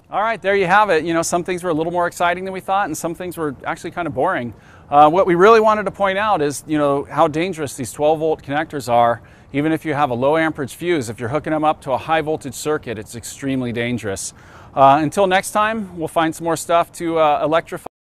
All right, there you have it. You know, some things were a little more exciting than we thought, and some things were actually kind of boring. What we really wanted to point out is, you know, how dangerous these 12-volt connectors are. Even if you have a low amperage fuse, if you're hooking them up to a high voltage circuit, it's extremely dangerous. Until next time, we'll find some more stuff to electrify.